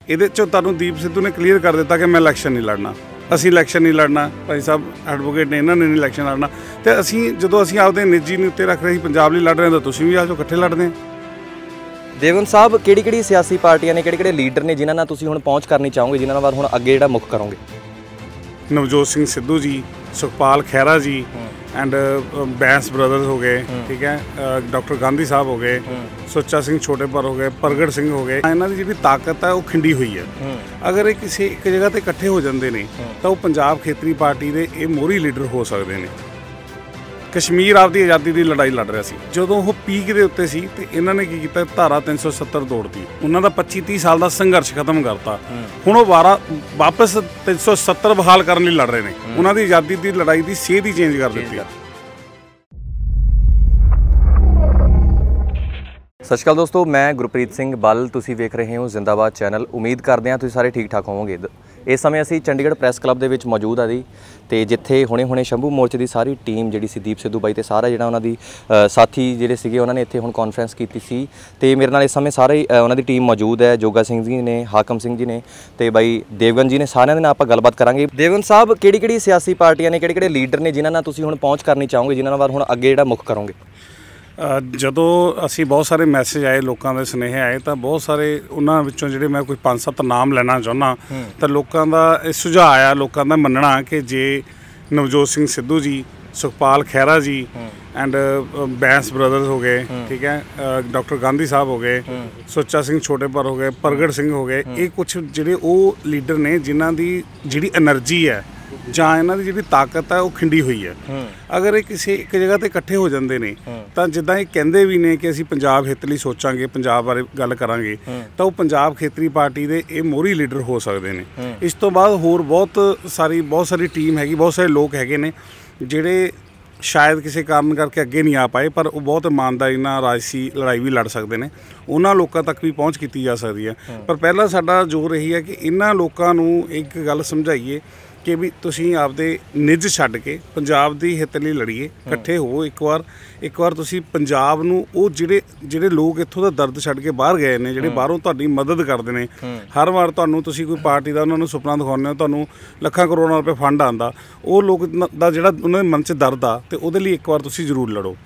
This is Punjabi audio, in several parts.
ਇਹਦੇ 'ਚੋਂ ਤੁਹਾਨੂੰ ਦੀਪ ਸਿੱਧੂ ਨੇ ਕਲੀਅਰ ਕਰ ਦਿੱਤਾ ਕਿ ਮੈਂ ਇਲੈਕਸ਼ਨ ਨਹੀਂ ਲੜਨਾ, ਅਸੀਂ ਇਲੈਕਸ਼ਨ ਨਹੀਂ ਲੜਨਾ। ਭਾਈ ਸਾਹਿਬ ਐਡਵੋਕੇਟ ਨੇ, ਇਹਨਾਂ ਨੇ ਨਹੀਂ ਇਲੈਕਸ਼ਨ ਲੜਨਾ। ਤੇ ਅਸੀਂ ਜਦੋਂ ਅਸੀਂ ਆਪਦੇ ਨਿੱਜੀ ਨੂੰ ਉੱਤੇ ਰੱਖ ਰਹੇ ਸੀ, ਪੰਜਾਬ ਲਈ ਲੜ ਰਹੇ ਤਾਂ ਤੁਸੀਂ ਵੀ ਆ ਜਾਓ, ਇਕੱਠੇ ਲੜਦੇ ਹਾਂ। ਦੇਵਗਨ ਸਾਹਿਬ, ਕਿਹੜੀ ਸਿਆਸੀ ਪਾਰਟੀਆਂ ਨੇ, ਕਿਹੜੇ ਲਿੰਡਰ ਨੇ ਜਿਨ੍ਹਾਂ ਨਾਲ ਤੁਸੀਂ ਹੁਣ ਪਹੁੰਚ ਕਰਨੀ ਚਾਹੋਗੇ, ਜਿਨ੍ਹਾਂ ਨਾਲ ਹੁਣ ਅੱਗੇ ਜਿਹੜਾ ਮੁੱਖ ਕਰੋਗੇ? ਨਵਜੋਤ ਸਿੰਘ ਸਿੱਧੂ ਜੀ, ਸੁਖਪਾਲ ਖਹਿਰਾ ਜੀ ਐਂਡ ਬੈਂਸ ਬ੍ਰਦਰਸ ਹੋ ਗਏ, ਠੀਕ ਹੈ, ਡਾਕਟਰ ਗਾਂਧੀ ਸਾਹਿਬ ਹੋ ਗਏ, ਸੁੱਚਾ ਸਿੰਘ ਛੋਟੇਪੁਰ ਹੋ ਗਏ, ਪ੍ਰਗਟ ਸਿੰਘ ਹੋ ਗਏ। ਇਹਨਾਂ ਦੀ ਜਿਹੜੀ ਤਾਕਤ ਹੈ ਉਹ ਖਿੰਡੀ ਹੋਈ ਹੈ। ਅਗਰ ਇਹ ਕਿਸੇ ਇੱਕ ਜਗ੍ਹਾ 'ਤੇ ਇਕੱਠੇ ਹੋ ਜਾਂਦੇ ਨੇ ਤਾਂ ਉਹ ਪੰਜਾਬ ਖੇਤਰੀ ਪਾਰਟੀ ਦੇ ਇਹ ਮੋਹਰੀ ਲੀਡਰ ਹੋ ਸਕਦੇ ਨੇ। ਕਸ਼ਮੀਰ ਆਪਦੀ ਆਜ਼ਾਦੀ ਦੀ ਲੜਾਈ ਲੜ ਰਿਹਾ ਸੀ, ਜਦੋਂ ਉਹ ਪੀਕ ਦੇ ਉੱਤੇ ਸੀ ਤੇ ਇਹਨਾਂ ਨੇ ਕੀ ਕੀਤਾ, ਧਾਰਾ 370 ਤੋੜਤੀ। ਉਹਨਾਂ ਦਾ 25-30 ਸਾਲ ਦਾ ਸੰਘਰਸ਼ ਖਤਮ ਕਰਤਾ। ਹੁਣ ਉਹ ਵਾਪਸ 370 ਬਹਾਲ ਕਰਨ ਲਈ ਲੜ ਰਹੇ ਨੇ। ਉਹਨਾਂ ਦੀ ਆਜ਼ਾਦੀ ਦੀ ਲੜਾਈ ਦੀ ਸੇਧ ਹੀ ਚੇਂਜ ਕਰ ਦਿੱਤੀ। ਸਤਿ ਸ਼੍ਰੀ ਅਕਾਲ ਦੋਸਤੋ, ਮੈਂ ਗੁਰਪ੍ਰੀਤ ਸਿੰਘ ਬੱਲ, ਤੁਸੀਂ ਵੇਖ ਰਹੇ ਹੋ ਜ਼ਿੰਦਾਬਾਦ ਚੈਨਲ। ਉਮੀਦ ਕਰਦੇ ਹਾਂ ਤੁਸੀਂ ਸਾਰੇ ਠੀਕ ਠਾਕ ਹੋਵੋਗੇ। ਇਸ ਸਮੇਂ ਅਸੀਂ ਚੰਡੀਗੜ੍ਹ ਪ੍ਰੈਸ ਕਲੱਬ ਦੇ ਵਿੱਚ ਮੌਜੂਦ ਆ ਜੀ, ਤੇ ਜਿੱਥੇ ਹੁਣੇ ਸ਼ੰਭੂ ਮੋਰਚੇ ਦੀ ਸਾਰੀ ਟੀਮ ਜਿਹੜੀ ਸੀ, ਦੀਪ ਸਿੱਧੂ ਬਾਈ ਤੇ ਸਾਰਾ ਜਿਹੜਾ ਉਹਨਾਂ ਦੀ ਸਾਥੀ ਜਿਹੜੇ ਸੀਗੇ, ਉਹਨਾਂ ਨੇ ਇੱਥੇ ਹੁਣ ਕਾਨਫਰੰਸ ਕੀਤੀ ਸੀ। ਤੇ ਮੇਰੇ ਨਾਲ ਇਸ ਸਮੇਂ ਸਾਰੇ ਉਹਨਾਂ ਦੀ ਟੀਮ ਮੌਜੂਦ ਹੈ। ਜੋਗਾ ਸਿੰਘ ਜੀ ਨੇ, ਹਾਕਮ ਸਿੰਘ ਜੀ ਨੇ ਤੇ ਬਾਈ ਦੇਵਗਨ ਜੀ ਨੇ। ਸਾਰਿਆਂ ਦੇ ਨਾਲ ਆਪਾਂ ਗੱਲਬਾਤ ਕਰਾਂਗੇ। ਦੇਵਗਨ ਸਾਹਿਬ, ਕਿਹੜੀ ਸਿਆਸੀ ਪਾਰਟੀਆਂ ਨੇ, ਕਿਹੜੇ ਲੀਡਰ ਨੇ ਜਿਨ੍ਹਾਂ ਨਾਲ ਤੁਸੀਂ ਹੁਣ ਪਹੁੰਚ ਕਰਨੀ ਚਾਹੋਗੇ, ਜਿਨ੍ਹਾਂ ਨਾਲ ਹੁਣ ਅੱਗੇ ਜਿਹੜਾ ਮੁੱਖ ਕਰੋਗੇ? ਜਦੋਂ ਅਸੀਂ ਬਹੁਤ ਸਾਰੇ ਮੈਸੇਜ ਆਏ, ਲੋਕਾਂ ਦੇ ਸੁਨੇਹੇ ਆਏ, ਤਾਂ ਬਹੁਤ ਸਾਰੇ ਉਹਨਾਂ ਵਿੱਚੋਂ ਜਿਹੜੇ ਮੈਂ ਕੋਈ 5-7 ਨਾਮ ਲੈਣਾ ਚਾਹੁੰਦਾ। ਤਾਂ ਲੋਕਾਂ ਦਾ ਇਹ ਸੁਝਾਅ ਆਇਆ, ਲੋਕਾਂ ਦਾ ਮੰਨਣਾ ਕਿ ਜੇ ਨਵਜੋਤ ਸਿੰਘ ਸਿੱਧੂ ਜੀ, ਸੁਖਪਾਲ ਖਹਿਰਾ ਜੀ ਐਂਡ ਬੈਂਸ ਬ੍ਰਦਰਸ ਹੋ ਗਏ, ਠੀਕ ਹੈ, ਡਾਕਟਰ ਗਾਂਧੀ ਸਾਹਿਬ ਹੋ ਗਏ, ਸੁੱਚਾ ਸਿੰਘ ਛੋਟੇਪੁਰ ਹੋ ਗਏ, ਪ੍ਰਗਟ ਸਿੰਘ ਹੋ ਗਏ, ਇਹ ਕੁਛ ਜਿਹੜੇ ਉਹ ਲੀਡਰ ਨੇ ਜਿਨ੍ਹਾਂ ਦੀ ਜਿਹੜੀ ਐਨਰਜੀ ਹੈ ਜਾਂ ਇਹਨਾਂ ਦੀ ਜਿਹੜੀ ਤਾਕਤ ਹੈ ਉਹ ਖਿੰਡੀ ਹੋਈ ਹੈ। ਅਗਰ ਇਹ ਕਿਸੇ ਇੱਕ ਜਗ੍ਹਾ 'ਤੇ ਇਕੱਠੇ ਹੋ ਜਾਂਦੇ ਨੇ ਤਾਂ ਜਿੱਦਾਂ ਇਹ ਕਹਿੰਦੇ ਵੀ ਨੇ ਕਿ ਅਸੀਂ ਪੰਜਾਬ ਹਿੱਤ ਲਈ ਸੋਚਾਂਗੇ, ਪੰਜਾਬ ਬਾਰੇ ਗੱਲ ਕਰਾਂਗੇ, ਤਾਂ ਉਹ ਪੰਜਾਬ ਖੇਤਰੀ ਪਾਰਟੀ ਦੇ ਇਹ ਮੋਹਰੀ ਲੀਡਰ ਹੋ ਸਕਦੇ ਨੇ। ਇਸ ਤੋਂ ਬਾਅਦ ਹੋਰ ਬਹੁਤ ਸਾਰੀ ਟੀਮ ਹੈਗੀ, ਬਹੁਤ ਸਾਰੇ ਲੋਕ ਹੈਗੇ ਨੇ ਜਿਹੜੇ ਸ਼ਾਇਦ ਕਿਸੇ ਕਾਰਨ ਕਰਕੇ ਅੱਗੇ ਨਹੀਂ ਆ ਪਾਏ, ਪਰ ਉਹ ਬਹੁਤ ਇਮਾਨਦਾਰੀ ਨਾਲ ਰਾਜਸੀ ਲੜਾਈ ਵੀ ਲੜ ਸਕਦੇ ਨੇ। ਉਹਨਾਂ ਲੋਕਾਂ ਤੱਕ ਵੀ ਪਹੁੰਚ ਕੀਤੀ ਜਾ ਸਕਦੀ ਹੈ। ਪਰ ਪਹਿਲਾਂ ਸਾਡਾ ਜ਼ੋਰ ਇਹੀ ਹੈ ਕਿ ਇਹਨਾਂ ਲੋਕਾਂ ਨੂੰ ਇੱਕ ਗੱਲ ਸਮਝਾਈਏ ਕਿ ਵੀ ਤੁਸੀਂ ਆਪਦੇ ਨਿੱਜ ਛੱਡ ਕੇ ਪੰਜਾਬ ਦੀ ਹਿੱਤ ਲਈ ਲੜੀਏ, ਇਕੱਠੇ ਹੋਵੋ। ਇੱਕ ਵਾਰ ਤੁਸੀਂ ਪੰਜਾਬ ਨੂੰ, ਉਹ ਜਿਹੜੇ ਲੋਕ ਇੱਥੋਂ ਦਾ ਦਰਦ ਛੱਡ ਕੇ ਬਾਹਰ ਗਏ ਨੇ, ਜਿਹੜੇ ਬਾਹਰੋਂ ਤੁਹਾਡੀ ਮਦਦ ਕਰਦੇ ਨੇ, ਹਰ ਵਾਰ ਤੁਹਾਨੂੰ ਤੁਸੀਂ ਕੋਈ ਪਾਰਟੀ ਦਾ ਉਹਨਾਂ ਨੂੰ ਸੁਪਨਾ ਦਿਖਾਉਂਦੇ ਹੋ, ਤੁਹਾਨੂੰ ਲੱਖਾਂ ਕਰੋੜਾਂ ਰੁਪਏ ਫੰਡ ਆਉਂਦਾ, ਉਹ ਲੋਕ ਦਾ ਜਿਹੜਾ ਉਹਨਾਂ ਦੇ ਮਨ 'ਚ ਦਰਦ ਆ, ਤੇ ਉਹਦੇ ਲਈ ਇੱਕ ਵਾਰ ਤੁਸੀਂ ਜ਼ਰੂਰ ਲੜੋ।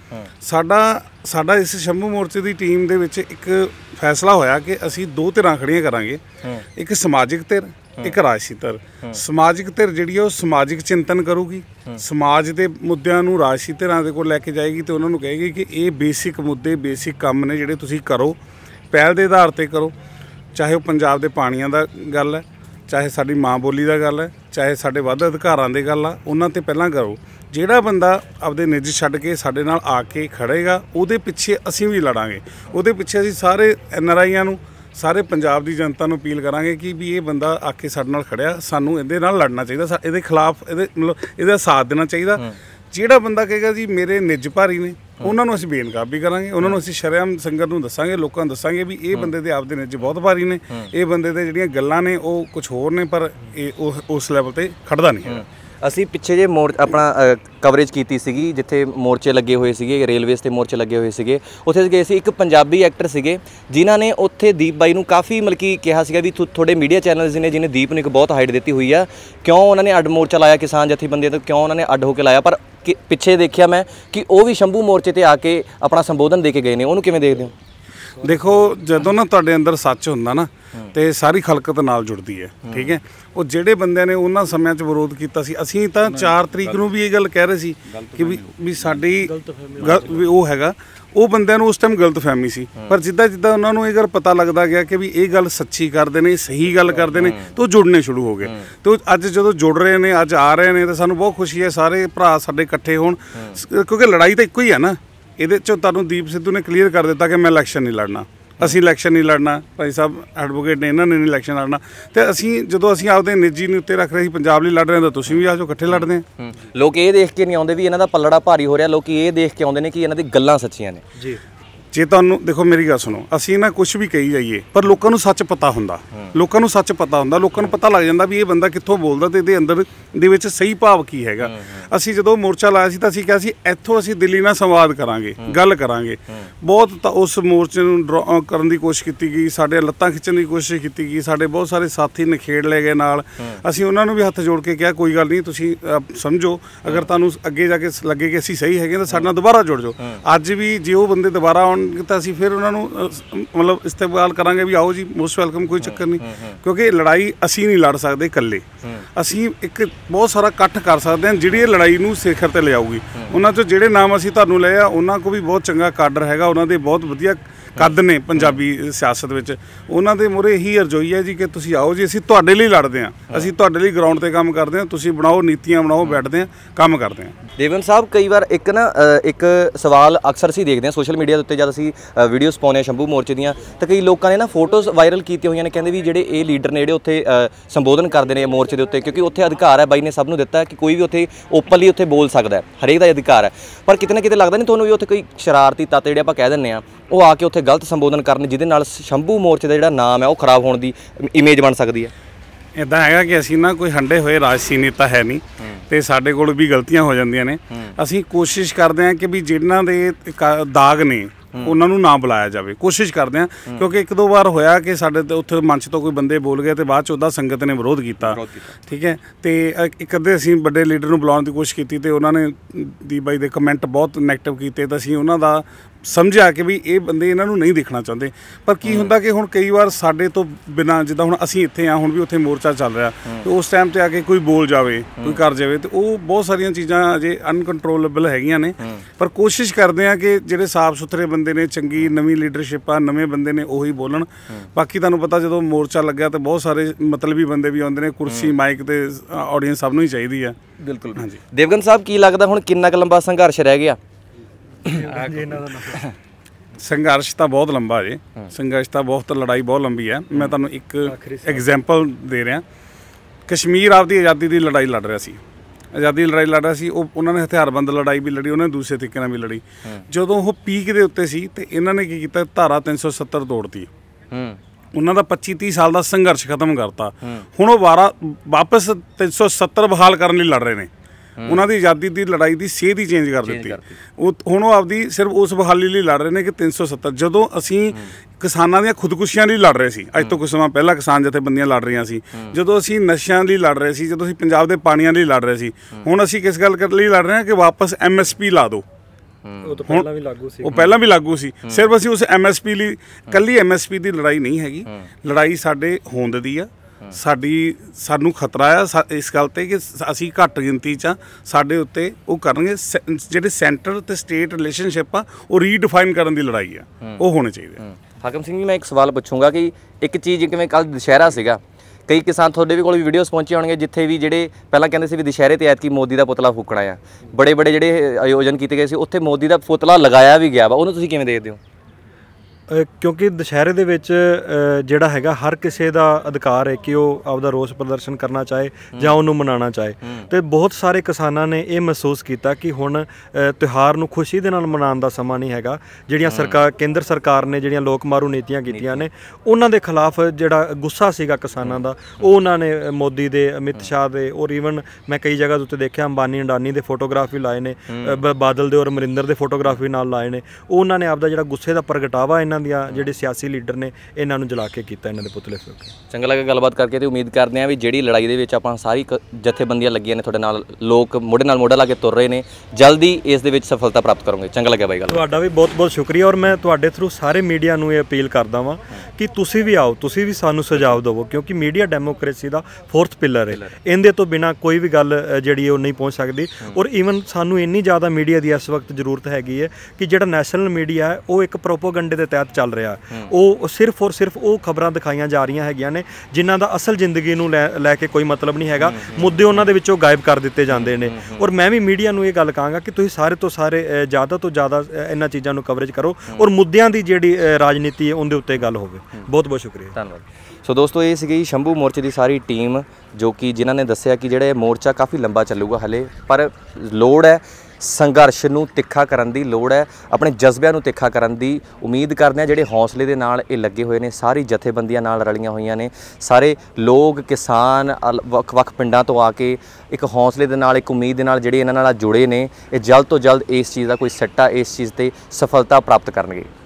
ਸਾਡਾ ਇਸ ਸ਼ੰਭੂ ਮੋਰਚੇ ਦੀ ਟੀਮ ਦੇ ਵਿੱਚ ਇੱਕ ਫੈਸਲਾ ਹੋਇਆ ਕਿ ਅਸੀਂ 2 ਧਿਰਾਂ ਖੜੀਆਂ ਕਰਾਂਗੇ, ਇੱਕ ਸਮਾਜਿਕ ਧਿਰ, ਇੱਕ ਰਾਜਸੀ ਧਿਰ। ਸਮਾਜਿਕ ਧਿਰ ਜਿਹੜੀ ਆ ਉਹ ਸਮਾਜਿਕ ਚਿੰਤਨ ਕਰੂਗੀ, ਸਮਾਜ ਦੇ ਮੁੱਦਿਆਂ ਨੂੰ ਰਾਜਸੀ ਧਿਰਾਂ ਦੇ ਕੋਲ ਲੈ ਕੇ ਜਾਏਗੀ ਤੇ ਉਹਨਾਂ ਨੂੰ ਕਹੇਗੀ ਕਿ ਇਹ ਬੇਸਿਕ ਮੁੱਦੇ, ਬੇਸਿਕ ਕੰਮ ਨੇ ਜਿਹੜੇ ਤੁਸੀਂ ਕਰੋ, ਪਹਿਲ ਦੇ ਆਧਾਰ 'ਤੇ ਕਰੋ। ਚਾਹੇ ਉਹ ਪੰਜਾਬ ਦੇ ਪਾਣੀਆਂ ਦਾ ਗੱਲ ਹੈ, ਚਾਹੇ ਸਾਡੀ ਮਾਂ ਬੋਲੀ ਦਾ ਗੱਲ ਹੈ, ਚਾਹੇ ਸਾਡੇ ਵੱਧ ਅਧਿਕਾਰਾਂ ਦੀ ਗੱਲ ਆ, ਉਹਨਾਂ 'ਤੇ ਪਹਿਲਾਂ ਕਰੋ। ਜਿਹੜਾ ਬੰਦਾ ਆਪਦੇ ਨਿੱਜ ਛੱਡ ਕੇ ਸਾਡੇ ਨਾਲ ਆ ਕੇ ਖੜੇਗਾ, ਉਹਦੇ ਪਿੱਛੇ ਅਸੀਂ ਵੀ ਲੜਾਂਗੇ। ਉਹਦੇ ਪਿੱਛੇ ਅਸੀਂ ਸਾਰੇ NRIਆਂ ਨੂੰ, ਸਾਰੇ ਪੰਜਾਬ ਦੀ ਜਨਤਾ ਨੂੰ ਅਪੀਲ ਕਰਾਂਗੇ ਕਿ ਵੀ ਇਹ ਬੰਦਾ ਆ ਕੇ ਸਾਡੇ ਨਾਲ ਖੜਿਆ, ਸਾਨੂੰ ਇਹਦੇ ਨਾਲ ਲੜਨਾ ਚਾਹੀਦਾ, ਇਹਦੇ ਖਿਲਾਫ ਇਹਦਾ ਸਾਥ ਦੇਣਾ ਚਾਹੀਦਾ। ਜਿਹੜਾ ਬੰਦਾ ਕਹੇਗਾ ਜੀ ਮੇਰੇ ਨਿੱਜ ਭਾਰੀ ਨੇ, ਉਹਨਾਂ ਨੂੰ ਅਸੀਂ ਬੇਨਕਾਬੀ ਕਰਾਂਗੇ, ਉਹਨਾਂ ਨੂੰ ਅਸੀਂ ਸ਼ਰੇਆਮ ਸੰਗਤ ਨੂੰ ਦੱਸਾਂਗੇ, ਲੋਕਾਂ ਨੂੰ ਦੱਸਾਂਗੇ ਵੀ ਇਹ ਬੰਦੇ ਦੇ ਆਪਦੇ ਨਿੱਜ ਬਹੁਤ ਭਾਰੀ ਨੇ, ਇਹ ਬੰਦੇ ਦੇ ਜਿਹੜੀਆਂ ਗੱਲਾਂ ਨੇ ਉਹ ਕੁਝ ਹੋਰ ਨੇ, ਪਰ ਇਹ ਉਸ ਲੈਵਲ 'ਤੇ ਖੜਦਾ ਨਹੀਂ ਹੈ। ਅਸੀਂ ਪਿੱਛੇ ਜੇ ਆਪਣਾ ਕਵਰੇਜ ਕੀਤੀ ਸੀਗੀ, ਜਿੱਥੇ ਮੋਰਚੇ ਲੱਗੇ ਹੋਏ ਸੀਗੇ, ਰੇਲਵੇਜ਼ 'ਤੇ ਮੋਰਚੇ ਲੱਗੇ ਹੋਏ ਸੀਗੇ, ਉੱਥੇ ਗਏ ਸੀ। ਇੱਕ ਪੰਜਾਬੀ ਐਕਟਰ ਸੀਗੇ ਜਿਨ੍ਹਾਂ ਨੇ ਉੱਥੇ ਦੀਪ ਬਾਈ ਨੂੰ ਕਾਫੀ ਕਿਹਾ ਸੀਗਾ ਵੀ ਤੁਹਾਡੇ ਮੀਡੀਆ ਚੈਨਲਸ ਨੇ ਜਿਹਨੇ ਦੀਪ ਨੂੰ ਇੱਕ ਬਹੁਤ ਹਾਈਟ ਦਿੱਤੀ ਹੋਈ ਆ, ਕਿਉਂ ਉਹਨਾਂ ਨੇ ਅੱਡ ਮੋਰਚਾ ਲਾਇਆ ਕਿਸਾਨ ਜਥੇਬੰਦੀਆਂ ਤੋਂ, ਕਿਉਂ ਉਹਨਾਂ ਨੇ ਅੱਡ ਹੋ ਕੇ ਲਾਇਆ? ਪਰ ਪਿੱਛੇ ਦੇਖਿਆ ਮੈਂ ਕਿ ਉਹ ਵੀ ਸ਼ੰਭੂ ਮੋਰਚੇ 'ਤੇ ਆ ਕੇ ਆਪਣਾ ਸੰਬੋਧਨ ਦੇ ਕੇ ਗਏ ਨੇ। ਉਹਨੂੰ ਕਿਵੇਂ ਦੇਖਦੇ ਹੋ? ਦੇਖੋ, ਜਦੋਂ ਨਾ ਤੁਹਾਡੇ ਅੰਦਰ ਸੱਚ ਹੁੰਦਾ ਨਾ ਤੇ ਸਾਰੀ ਖਲਕਤ ਨਾਲ ਜੁੜਦੀ ਹੈ, ਠੀਕ ਹੈ। ਉਹ ਜਿਹੜੇ ਬੰਦਿਆਂ ਨੇ ਉਹਨਾਂ ਸਮਿਆਂ 'ਚ ਵਿਰੋਧ ਕੀਤਾ ਸੀ, ਅਸੀਂ ਤਾਂ 4 ਤਰੀਕ ਨੂੰ ਵੀ ਇਹ ਗੱਲ ਕਹਿ ਰਹੇ ਸੀ ਕਿ ਵੀ ਸਾਡੀ ਉਹ ਹੈਗਾ, ਉਹ ਬੰਦਿਆਂ ਨੂੰ ਉਸ ਟਾਈਮ ਗਲਤਫਹਿਮੀ ਸੀ। ਪਰ ਜਿੱਦਾਂ ਉਹਨਾਂ ਨੂੰ ਇਹ ਗੱਲ ਪਤਾ ਲੱਗਦਾ ਗਿਆ ਕਿ ਵੀ ਇਹ ਗੱਲ ਸੱਚੀ ਕਰਦੇ ਨੇ, ਸਹੀ ਗੱਲ ਕਰਦੇ ਨੇ, ਤਾਂ ਉਹ ਜੁੜਨੇ ਸ਼ੁਰੂ ਹੋ ਗਏ। ਤੇ ਅੱਜ ਜਦੋਂ ਜੁੜ ਰਹੇ ਨੇ, ਅੱਜ ਆ ਰਹੇ ਨੇ, ਤਾਂ ਸਾਨੂੰ ਬਹੁਤ ਖੁਸ਼ੀ ਹੈ ਸਾਰੇ ਭਰਾ ਸਾਡੇ ਇਕੱਠੇ ਹੋਣ, ਕਿਉਂਕਿ ਲੜਾਈ ਤਾਂ ਇੱਕੋ ਹੀ ਹੈ ਨਾ। ਇਹਦੇ 'ਚੋਂ ਤੁਹਾਨੂੰ ਦੀਪ ਸਿੱਧੂ ਨੇ ਕਲੀਅਰ ਕਰ ਦਿੱਤਾ ਕਿ ਮੈਂ ਇਲੈਕਸ਼ਨ ਨਹੀਂ ਲੜਨਾ, ਅਸੀਂ ਇਲੈਕਸ਼ਨ ਨਹੀਂ ਲੜਨਾ। ਭਾਈ ਸਾਹਿਬ ਐਡਵੋਕੇਟ ਨੇ, ਇਹਨਾਂ ਨੇ ਨਹੀਂ ਇਲੈਕਸ਼ਨ ਲੜਨਾ। ਤੇ ਜਦੋਂ ਅਸੀਂ ਆਪਦੇ ਨਿੱਜੀ ਨੂੰ ਉੱਤੇ ਰੱਖ ਰਹੇ ਸੀ, ਪੰਜਾਬ ਲਈ ਲੜ ਰਹੇ ਤਾਂ ਤੁਸੀਂ ਵੀ ਆ ਜਾਓ, ਇਕੱਠੇ ਲੜਦੇ ਹਾਂ। ਲੋਕ ਇਹ ਦੇਖ ਕੇ ਨਹੀਂ ਆਉਂਦੇ ਵੀ ਇਹਨਾਂ ਦਾ ਪੱਲੜਾ ਭਾਰੀ ਹੋ ਰਿਹਾ, ਲੋਕ ਇਹ ਦੇਖ ਕੇ ਆਉਂਦੇ ਨੇ ਕਿ ਇਹਨਾਂ ਦੀ ਗੱਲਾਂ ਸੱਚੀਆਂ ਨੇ। ਜੀ, ਜੇ ਤੁਹਾਨੂੰ ਦੇਖੋ ਮੇਰੀ ਗੱਲ ਸੁਣੋ, ਅਸੀਂ ਨਾ ਕੁਝ ਵੀ ਕਹੀ ਜਾਈਏ ਪਰ ਲੋਕਾਂ ਨੂੰ ਸੱਚ ਪਤਾ ਹੁੰਦਾ, ਲੋਕਾਂ ਨੂੰ ਸੱਚ ਪਤਾ ਹੁੰਦਾ, ਲੋਕਾਂ ਨੂੰ ਪਤਾ ਲੱਗ ਜਾਂਦਾ ਵੀ ਇਹ ਬੰਦਾ ਕਿੱਥੋਂ ਬੋਲਦਾ ਤੇ ਇਹਦੇ ਅੰਦਰ ਦੇ ਵਿੱਚ ਸਹੀ ਭਾਵ ਕੀ ਹੈਗਾ। ਅਸੀਂ ਜਦੋਂ ਮੋਰਚਾ ਲਾਇਆ ਸੀ ਤਾਂ ਅਸੀਂ ਕਿਹਾ ਸੀ ਇੱਥੋਂ ਅਸੀਂ ਦਿੱਲੀ ਨਾਲ ਸੰਵਾਦ ਕਰਾਂਗੇ, ਗੱਲ ਕਰਾਂਗੇ। ਬਹੁਤ ਤਾਂ ਉਸ ਮੋਰਚੇ ਨੂੰ ਕਰਨ ਦੀ ਕੋਸ਼ਿਸ਼ ਕੀਤੀ ਗਈ, ਸਾਡੇ ਲੱਤਾਂ ਖਿੱਚਣ ਦੀ ਕੋਸ਼ਿਸ਼ ਕੀਤੀ ਗਈ, ਸਾਡੇ ਬਹੁਤ ਸਾਰੇ ਸਾਥੀ ਨਿਖੇੜ ਲਏ ਗਏ ਨਾਲ। ਅਸੀਂ ਉਹਨਾਂ ਨੂੰ ਵੀ ਹੱਥ ਜੋੜ ਕੇ ਕਿਹਾ ਕੋਈ ਗੱਲ ਨਹੀਂ, ਤੁਸੀਂ ਸਮਝੋ, ਅਗਰ ਤੁਹਾਨੂੰ ਅੱਗੇ ਜਾ ਕੇ ਲੱਗੇ ਕਿ ਅਸੀਂ ਸਹੀ ਹੈਗੇ ਤਾਂ ਸਾਡੇ ਨਾਲ ਦੁਬਾਰਾ ਜੁੜ ਜਾਓ। ਅੱਜ ਵੀ ਜੇ ਉਹ ਬੰਦੇ ਦੁਬਾਰਾ ਆਉਣਗੇ ਤਾਂ ਅਸੀਂ ਫਿਰ ਉਹਨਾਂ ਨੂੰ ਮਤਲਬ ਇਸਤਕਬਾਲ ਕਰਾਂਗੇ ਵੀ ਆਓ ਜੀ, ਮੋਸਟ ਵੈਲਕਮ, ਕੋਈ ਚੱਕਰ ਨਹੀਂ। ਕਿਉਂਕਿ ਲੜਾਈ ਅਸੀਂ ਨਹੀਂ ਲੜ ਸਕਦੇ ਇਕੱਲੇ, ਅਸੀਂ ਇੱਕ ਬਹੁਤ ਸਾਰਾ ਇਕੱਠ ਕਰ ਸਕਦੇ ਹਾਂ ਜਿਹੜੀ ਇਹ ਲੜਾਈ ਨੂੰ ਸਿਖਰ ਤੇ ਲਿਆਊਗੀ। ਉਹਨਾਂ 'ਚੋਂ ਜਿਹੜੇ ਨਾਮ ਅਸੀਂ ਤੁਹਾਨੂੰ ਲਏ ਆ ਉਹਨਾਂ ਕੋਲ ਵੀ ਬਹੁਤ ਚੰਗਾ ਕਾਡਰ ਹੈਗਾ, ਉਹਨਾਂ ਦੇ ਬਹੁਤ ਵਧੀਆ ਕੱਦ ਨੇ ਪੰਜਾਬੀ ਸਿਆਸਤ ਵਿੱਚ। ਉਹਨਾਂ ਦੇ ਮੂਹਰੇ ਇਹੀ ਅਰਜ਼ੋਈ ਹੈ ਜੀ ਕਿ ਤੁਸੀਂ ਆਓ ਜੀ, ਅਸੀਂ ਤੁਹਾਡੇ ਲਈ ਲੜਦੇ ਹਾਂ, ਅਸੀਂ ਤੁਹਾਡੇ ਲਈ ਗਰਾਊਂਡ ਤੇ ਕੰਮ ਕਰਦੇ ਹਾਂ, ਤੁਸੀਂ ਬਣਾਓ ਨੀਤੀਆਂ, ਬਣਾਓ, ਬੈਠਦੇ ਹਾਂ, ਕੰਮ ਕਰਦੇ ਹਾਂ। ਦੇਵਨ ਸਾਹਿਬ, ਕਈ ਵਾਰ ਇੱਕ ਸਵਾਲ ਅਕਸਰ ਅਸੀਂ ਦੇਖਦੇ ਹਾਂ ਸੋਸ਼ਲ ਮੀਡੀਆ ਦੇ ਉੱਤੇ, ਜਦ ਅਸੀਂ ਵੀਡੀਓਜ਼ ਪਾਉਂਦੇ ਹਾਂ ਸ਼ੰਭੂ ਮੋਰਚੇ ਦੀਆਂ, ਤਾਂ ਕਈ ਲੋਕਾਂ ਨੇ ਨਾ ਫੋਟੋਜ਼ ਵਾਇਰਲ ਕੀਤੀਆਂ ਹੋਈਆਂ ਨੇ, ਕਹਿੰਦੇ ਵੀ ਜਿਹੜੇ ਇਹ ਲੀਡਰ ਨੇ ਜਿਹੜੇ ਉੱਥੇ ਸੰਬੋਧਨ ਕਰਦੇ ਨੇ ਮੋਰਚੇ ਦੇ ਉੱਤੇ, ਕਿਉਂਕਿ ਉੱਥੇ ਅਧਿਕਾਰ ਹੈ, ਬਾਈ ਨੇ ਸਭ ਨੂੰ ਦਿੱਤਾ ਕਿ ਕੋਈ ਵੀ ਉੱਥੇ ਓਪਨਲੀ ਉੱਥੇ ਬੋਲ ਸਕਦਾ ਹੈ, ਹਰੇਕ ਦਾ ਅਧਿਕਾਰ ਹੈ। ਪਰ ਕਿਤੇ ਨਾ ਕਿਤੇ ਲੱਗਦਾ ਨਹੀਂ ਤੁਹਾਨੂੰ ਵੀ ਉੱਥੇ ਕੋਈ ਸ਼ਰਾਰਤੀ ਤੱਤ ਜਿਹੜੇ ਆਪਾਂ ਕਹਿ ਦਿੰਦੇ ਹਾਂ ਉਹ ਆ ਕੇ ਉੱਥੇ ਗਲਤ ਸੰਬੋਧਨ ਕਰਨ, ਜਿਹਦੇ ਨਾਲ ਸ਼ੰਭੂ ਮੋਰਚੇ ਦਾ ਜਿਹੜਾ ਨਾਮ ਹੈ ਉਹ ਖਰਾਬ ਹੋਣ ਦੀ ਇਮੇਜ ਬਣ ਸਕਦੀ ਹੈ? ਇੱਦਾਂ ਹੈਗਾ ਕਿ ਅਸੀਂ ਨਾ ਕੋਈ ਹੰਡੇ ਹੋਏ ਰਾਜਸੀ ਨੇਤਾ ਹੈ ਨਹੀਂ, ਤੇ ਸਾਡੇ ਕੋਲ ਵੀ ਗਲਤੀਆਂ ਹੋ ਜਾਂਦੀਆਂ ਨੇ। ਅਸੀਂ ਕੋਸ਼ਿਸ਼ ਕਰਦੇ ਹਾਂ ਕਿ ਵੀ ਜਿਨ੍ਹਾਂ ਦੇ ਦਾਗ ਨੇ ਉਹਨਾਂ ਨੂੰ ਨਾ ਬੁਲਾਇਆ ਜਾਵੇ, ਕੋਸ਼ਿਸ਼ ਕਰਦੇ ਹਾਂ। ਕਿਉਂਕਿ ਇੱਕ ਦੋ ਵਾਰ ਹੋਇਆ ਕਿ ਸਾਡੇ ਤੇ ਉੱਥੇ ਮੰਚ ਤੋਂ ਕੋਈ ਬੰਦੇ ਬੋਲ ਗਏ ਤੇ ਬਾਅਦ 'ਚ ਉਹਦਾ ਸੰਗਤ ਨੇ ਵਿਰੋਧ ਕੀਤਾ, ਠੀਕ ਹੈ। ਤੇ ਇੱਕ ਅੱਧੇ ਅਸੀਂ ਵੱਡੇ ਲੀਡਰ ਨੂੰ ਬੁਲਾਉਣ ਦੀ ਕੋਸ਼ਿਸ਼ ਕੀਤੀ ਤੇ ਉਹਨਾਂ ਨੇ ਦੀਪ ਬਾਈ ਦੇ ਕਮੈਂਟ ਬਹੁਤ ਨੈਗੇਟਿਵ ਕੀਤੇ, ਤਾਂ ਅਸੀਂ ਉਹਨਾਂ ਦਾ ਸਮਝਿਆ ਕਿ ਵੀ ਇਹ ਬੰਦੇ ਇਹਨਾਂ ਨੂੰ ਨਹੀਂ ਦੇਖਣਾ ਚਾਹੁੰਦੇ। ਪਰ ਕੀ ਹੁੰਦਾ ਕਿ ਹੁਣ ਕਈ ਵਾਰ ਸਾਡੇ ਤੋਂ ਬਿਨਾਂ, ਜਿੱਦਾਂ ਹੁਣ ਅਸੀਂ ਇੱਥੇ ਆ, ਹੁਣ ਵੀ ਉੱਥੇ ਮੋਰਚਾ ਚੱਲ ਰਿਹਾ, ਤੇ ਉਸ ਟਾਈਮ ਤੇ ਆ ਕੇ ਕੋਈ ਬੋਲ ਜਾਵੇ, ਕੋਈ ਕਰ ਜਾਵੇ, ਤੇ ਉਹ ਬਹੁਤ ਸਾਰੀਆਂ ਚੀਜ਼ਾਂ ਅਜੇ ਅਨਕੰਟਰੋਲੇਬਲ ਹੈਗੀਆਂ ਨੇ। ਪਰ ਕੋਸ਼ਿਸ਼ ਕਰਦੇ ਆ ਕਿ ਜਿਹੜੇ ਸਾਫ਼ ਸੁਥਰੇ ਬੰਦੇ ਨੇ, ਚੰਗੀ ਨਵੀਂ ਲੀਡਰਸ਼ਿਪ ਆ, ਨਵੇਂ ਬੰਦੇ ਨੇ, ਉਹੀ ਬੋਲਣ। ਬਾਕੀ ਤੁਹਾਨੂੰ ਪਤਾ ਜਦੋਂ ਮੋਰਚਾ ਲੱਗਿਆ ਤਾਂ ਬਹੁਤ ਸਾਰੇ ਮਤਲਬੀ ਬੰਦੇ ਵੀ ਆਉਂਦੇ ਨੇ, ਕੁਰਸੀ ਮਾਈਕ ਤੇ ਆਡੀਅנס ਸਭ ਨੂੰ ਹੀ ਚਾਹੀਦੀ ਆ। ਬਿਲਕੁਲ। ਹਾਂਜੀ ਦੇਵਗਨ ਸਾਹਿਬ, ਕੀ ਲੱਗਦਾ ਹੁਣ ਕਿੰਨਾ ਕੁ ਲੰਬਾ ਸੰਘਰਸ਼ ਰਹਿ ਗਿਆ? ਸੰਘਰਸ਼ ਤਾਂ ਬਹੁਤ ਲੰਬਾ ਜੇ, ਸੰਘਰਸ਼ ਤਾਂ ਬਹੁਤ, ਲੜਾਈ ਬਹੁਤ ਲੰਬੀ ਹੈ। ਮੈਂ ਤੁਹਾਨੂੰ ਇੱਕ ਐਗਜ਼ਾਮਪਲ ਦੇ ਰਿਹਾ। ਕਸ਼ਮੀਰ ਆਪਦੀ ਆਜ਼ਾਦੀ ਦੀ ਲੜਾਈ ਲੜ ਰਿਹਾ ਸੀ, ਆਜ਼ਾਦੀ ਦੀ ਲੜਾਈ ਲੜ ਰਿਹਾ ਸੀ। ਉਹਨਾਂ ਨੇ ਹਥਿਆਰਬੰਦ ਲੜਾਈ ਵੀ ਲੜੀ, ਉਹਨਾਂ ਨੇ ਦੂਸਰੇ ਤਰੀਕੇ ਨਾਲ ਵੀ ਲੜੀ। ਜਦੋਂ ਉਹ ਪੀਕ ਦੇ ਉੱਤੇ ਸੀ ਤੇ ਇਹਨਾਂ ਨੇ ਕੀ ਕੀਤਾ, ਧਾਰਾ 370 ਤੋੜਤੀ। ਉਹਨਾਂ ਦਾ 25-30 ਸਾਲ ਦਾ ਸੰਘਰਸ਼ ਖਤਮ ਕਰਤਾ। ਹੁਣ ਉਹ ਵਾਪਸ 370 ਬਹਾਲ ਕਰਨ ਲਈ ਲੜ ਰਹੇ ਨੇ। ਉਹਨਾਂ ਦੀ ਆਜ਼ਾਦੀ ਦੀ ਲੜਾਈ ਦੀ ਸੇਧ ਹੀ ਚੇਂਜ ਕਰ ਦਿੱਤੀ। ਹੁਣ ਉਹ ਆਪਦੀ ਸਿਰਫ ਉਸ ਬਹਾਲੀ ਲਈ ਲੜ ਰਹੇ ਨੇ ਕਿ 370। ਜਦੋਂ ਅਸੀਂ ਕਿਸਾਨਾਂ ਦੀਆਂ ਖੁਦਕੁਸ਼ੀਆਂ ਲਈ ਲੜ ਰਹੇ ਸੀ, ਅੱਜ ਤੋਂ ਕੁਝ ਸਮਾਂ ਪਹਿਲਾਂ ਕਿਸਾਨ ਜਥੇਬੰਦੀਆਂ ਲੜ ਰਹੀਆਂ ਸੀ, ਜਦੋਂ ਅਸੀਂ ਨਸ਼ਿਆਂ ਲਈ ਲੜ ਰਹੇ ਸੀ, ਜਦੋਂ ਅਸੀਂ ਪੰਜਾਬ ਦੇ ਪਾਣੀਆਂ ਲਈ ਲੜ ਰਹੇ ਸੀ, ਹੁਣ ਅਸੀਂ ਕਿਸ ਗੱਲ ਲਈ ਲੜ ਰਹੇ ਹਾਂ ਕਿ ਵਾਪਸ MSP ਲਾ ਦਿਓ। ਉਹ ਤਾਂ ਪਹਿਲਾਂ ਵੀ ਲਾਗੂ ਸੀ, ਉਹ ਪਹਿਲਾਂ ਵੀ ਲਾਗੂ ਸੀ। ਸਿਰਫ ਅਸੀਂ ਉਸ MSP ਲਈ, ਕੱਲੀ MSP ਦੀ ਲੜਾਈ ਨਹੀਂ ਹੈਗੀ, ਲੜਾਈ ਸਾਡੇ ਹੋਂਦ ਦੀ ਆ। ਸਾਨੂੰ ਖਤਰਾ ਆ ਇਸ ਗੱਲ ਤੇ ਕਿ ਅਸੀਂ ਘੱਟ ਗਿਣਤੀ 'ਚ ਸਾਡੇ ਉੱਤੇ ਉਹ ਕਰਨਗੇ। ਜਿਹੜੇ ਸੈਂਟਰ ਤੇ ਸਟੇਟ ਰਿਲੇਸ਼ਨਸ਼ਿਪ ਆ ਉਹ ਰੀਡਿਫਾਈਨ ਕਰਨ ਦੀ ਲੜਾਈ ਆ, ਉਹ ਹੋਣੇ ਚਾਹੀਦੇ। ਹਾਕਮ ਸਿੰਘ ਜੀ, ਮੈਂ ਇੱਕ ਸਵਾਲ ਪੁੱਛੂੰਗਾ ਕਿ ਇੱਕ ਚੀਜ਼ ਜਿਵੇਂ ਕੱਲ ਦੁਸ਼ਹਿਰਾ ਸੀਗਾ, ਕਈ ਕਿਸਾਨ ਤੁਹਾਡੇ ਵੀ ਕੋਲ ਵੀ ਵੀਡੀਓਜ਼ ਪਹੁੰਚੇ ਹੋਣਗੇ ਜਿੱਥੇ ਵੀ ਜਿਹੜੇ ਪਹਿਲਾਂ ਕਹਿੰਦੇ ਸੀ ਵੀ ਦੁਸ਼ਹਿਰੇ ਤੇ ਐਤਕੀ ਮੋਦੀ ਦਾ ਪੁਤਲਾ ਫੂਕਣਾ ਆ, ਬੜੇ ਜਿਹੜੇ ਆਯੋਜਨ ਕੀਤੇ ਗਏ ਸੀ ਉੱਥੇ ਮੋਦੀ ਦਾ ਪੁਤਲਾ ਲਗਾਇਆ ਵੀ ਗਿਆ ਵਾ, ਉਹਨੂੰ ਤੁਸੀਂ ਕਿਵੇਂ ਦੇਖਦੇ ਹੋ? ਕਿਉਂਕਿ ਦੁਸ਼ਹਿਰੇ ਦੇ ਵਿੱਚ ਜਿਹੜਾ ਹੈਗਾ ਹਰ ਕਿਸੇ ਦਾ ਅਧਿਕਾਰ ਹੈ ਕਿ ਉਹ ਆਪਦਾ ਰੋਸ ਪ੍ਰਦਰਸ਼ਨ ਕਰਨਾ ਚਾਹੇ ਜਾਂ ਉਹਨੂੰ ਮਨਾਉਣਾ ਚਾਹੇ। ਅਤੇ ਬਹੁਤ ਸਾਰੇ ਕਿਸਾਨਾਂ ਨੇ ਇਹ ਮਹਿਸੂਸ ਕੀਤਾ ਕਿ ਹੁਣ ਤਿਉਹਾਰ ਨੂੰ ਖੁਸ਼ੀ ਦੇ ਨਾਲ ਮਨਾਉਣ ਦਾ ਸਮਾਂ ਨਹੀਂ ਹੈਗਾ। ਜਿਹੜੀਆਂ ਕੇਂਦਰ ਸਰਕਾਰ ਨੇ ਜਿਹੜੀਆਂ ਲੋਕ ਮਾਰੂ ਨੀਤੀਆਂ ਕੀਤੀਆਂ ਨੇ ਉਹਨਾਂ ਦੇ ਖਿਲਾਫ ਜਿਹੜਾ ਗੁੱਸਾ ਸੀਗਾ ਕਿਸਾਨਾਂ ਦਾ, ਉਹ ਉਹਨਾਂ ਨੇ ਮੋਦੀ ਦੇ, ਅਮਿਤ ਸ਼ਾਹ ਦੇ, ਔਰ ਈਵਨ ਮੈਂ ਕਈ ਜਗ੍ਹਾ ਦੇ ਉੱਤੇ ਦੇਖਿਆ ਅੰਬਾਨੀ ਅਡਾਨੀ ਦੇ ਫੋਟੋਗ੍ਰਾਫ ਵੀ ਲਾਏ ਨੇ, ਬਾਦਲ ਦੇ ਔਰ ਅਮਰਿੰਦਰ ਦੇ ਫੋਟੋਗ੍ਰਾਫ ਵੀ ਨਾਲ ਲਾਏ ਨੇ। ਉਹਨਾਂ ਨੇ ਆਪਦਾ ਜਿਹੜਾ ਗੁੱਸੇ ਦਾ ਪ੍ਰਗਟਾਵਾ ਇਹਨਾਂ ਦੀਆਂ ਜਿਹੜੇ ਸਿਆਸੀ ਲੀਡਰ ਨੇ ਇਹਨਾਂ ਨੂੰ ਜਲਾ ਕੇ ਕੀਤਾ, ਇਹਨਾਂ ਦੇ ਪੁਤਲੇ ਫੂਕ ਕੇ। ਚੰਗਾ ਲੱਗਾ ਗੱਲਬਾਤ ਕਰਕੇ, ਤੇ ਉਮੀਦ ਕਰਦੇ ਹਾਂ ਵੀ ਜਿਹੜੀ ਲੜਾਈ ਦੇ ਵਿੱਚ ਆਪਾਂ ਸਾਰੀ ਜਥੇਬੰਦੀਆਂ ਲੱਗੀਆਂ ਨੇ ਤੁਹਾਡੇ ਨਾਲ, ਲੋਕ ਮੋਢੇ ਨਾਲ ਮੋਢਾ ਲਾ ਕੇ ਤੁਰ ਰਹੇ ਨੇ, ਜਲਦੀ ਇਸ ਦੇ ਵਿੱਚ ਸਫਲਤਾ ਪ੍ਰਾਪਤ ਕਰੋਗੇ। ਚੰਗਾ ਲੱਗਿਆ ਬਾਈ ਗੱਲ। ਤੁਹਾਡਾ ਵੀ ਬਹੁਤ ਬਹੁਤ ਸ਼ੁਕਰੀਆ, ਔਰ ਮੈਂ ਤੁਹਾਡੇ ਥਰੂ ਸਾਰੇ ਮੀਡੀਆ ਨੂੰ ਇਹ ਅਪੀਲ ਕਰਦਾ ਵਾਂ ਕਿ ਤੁਸੀਂ ਵੀ ਆਓ, ਤੁਸੀਂ ਵੀ ਸਾਨੂੰ ਸੁਝਾਅ ਦਿਵੋ, ਕਿਉਂਕਿ ਮੀਡੀਆ ਡੈਮੋਕ੍ਰੇਸੀ ਦਾ 4th ਪਿਲਰ ਹੈ। ਇਹਦੇ ਤੋਂ ਬਿਨਾਂ ਕੋਈ ਵੀ ਗੱਲ ਜਿਹੜੀ ਉਹ ਨਹੀਂ ਪਹੁੰਚ ਸਕਦੀ। ਔਰ ਈਵਨ ਸਾਨੂੰ ਇੰਨੀ ਜ਼ਿਆਦਾ ਮੀਡੀਆ ਦੀ ਇਸ ਵਕਤ ਜ਼ਰੂਰਤ ਹੈਗੀ ਹੈ ਕਿ ਜਿਹੜਾ ਨੈਸ਼ਨਲ ਮੀਡੀਆ ਹੈ ਉਹ ਇੱਕ ਪ੍ਰੋਪੋਗੰਡੇ ਦੇ ਤਹਿਤ ਚੱਲ ਰਿਹਾ, ਉਹ ਸਿਰਫ ਔਰ ਸਿਰਫ ਉਹ ਖਬਰਾਂ ਦਿਖਾਈਆਂ ਜਾ ਰਹੀਆਂ ਹੈਗੀਆਂ ਨੇ ਜਿਨ੍ਹਾਂ ਦਾ ਅਸਲ ਜ਼ਿੰਦਗੀ ਨੂੰ ਲੈ ਕੇ ਕੋਈ ਮਤਲਬ ਨਹੀਂ ਹੈਗਾ। ਮੁੱਦੇ ਉਹਨਾਂ ਦੇ ਵਿੱਚੋਂ ਗਾਇਬ ਕਰ ਦਿੱਤੇ ਜਾਂਦੇ ਨੇ। ਔਰ ਮੈਂ ਵੀ ਮੀਡੀਆ ਨੂੰ ਇਹ ਗੱਲ ਕਹਾਂਗਾ ਕਿ ਤੁਸੀਂ ਸਾਰੇ ਤੋਂ ਸਾਰੇ ਜ਼ਿਆਦਾ ਤੋਂ ਜ਼ਿਆਦਾ ਇਹਨਾਂ ਚੀਜ਼ਾਂ ਨੂੰ ਕਵਰੇਜ ਕਰੋ ਔਰ ਮੁੱਦਿਆਂ ਦੀ ਜਿਹੜੀ ਰਾਜਨੀਤੀ ਹੈ ਉਹਦੇ ਉੱਤੇ ਗੱਲ ਹੋਵੇ। ਬਹੁਤ ਬਹੁਤ ਸ਼ੁਕਰੀਆ, ਧੰਨਵਾਦ। ਸੋ ਦੋਸਤੋ, ਇਹ ਸੀਗੀ ਸ਼ੰਭੂ ਮੋਰਚੇ ਦੀ ਸਾਰੀ ਟੀਮ, ਜੋ ਕਿ ਜਿਨ੍ਹਾਂ ਨੇ ਦੱਸਿਆ ਕਿ ਜਿਹੜਾ ਮੋਰਚਾ ਕਾਫੀ ਲੰਬਾ ਚੱਲੂਗਾ ਹਲੇ, ਪਰ ਲੋੜ ਹੈ ਸੰਘਰਸ਼ ਨੂੰ ਤਿੱਖਾ ਕਰਨ ਦੀ ਲੋੜ ਹੈ, ਆਪਣੇ ਜਜ਼ਬਿਆਂ ਨੂੰ ਤਿੱਖਾ ਕਰਨ ਦੀ ਉਮੀਦ ਕਰਦੇ ਹਾਂ। ਜਿਹੜੇ ਹੌਸਲੇ ਦੇ ਨਾਲ ਇਹ ਲੱਗੇ ਹੋਏ ਨੇ, ਸਾਰੀ ਜਥੇਬੰਦੀਆਂ ਨਾਲ ਰਲੀਆਂ ਹੋਈਆਂ ਨੇ, ਸਾਰੇ ਲੋਕ ਕਿਸਾਨ ਵੱਖ-ਵੱਖ ਪਿੰਡਾਂ ਤੋਂ ਆ ਕੇ ਇੱਕ ਹੌਸਲੇ ਦੇ ਨਾਲ, ਇੱਕ ਉਮੀਦ ਦੇ ਨਾਲ ਜਿਹੜੇ ਇਹਨਾਂ ਨਾਲ ਜੁੜੇ ਨੇ, ਇਹ ਜਲਦ ਤੋਂ ਜਲਦ ਇਸ ਚੀਜ਼ ਦਾ ਕੋਈ ਸਿੱਟਾ, ਇਸ ਚੀਜ਼ ਤੇ ਸਫਲਤਾ ਪ੍ਰਾਪਤ ਕਰਨਗੇ।